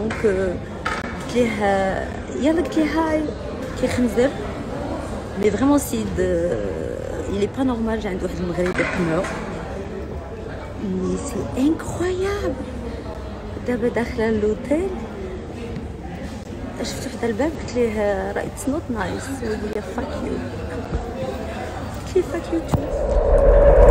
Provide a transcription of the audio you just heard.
دونك قلت ليه يلا، قلت ليه هاي كي خنزر مي فريمون سيد il est pas normal. جا عند واحد المغربي قمعو مي سي انكرويابل. دابا داخله لوتيل شفت حدا الباب قلت ليه راه اتس نوت نايس، ويقول لي فاك يو. قلت ليه فاك يو تو.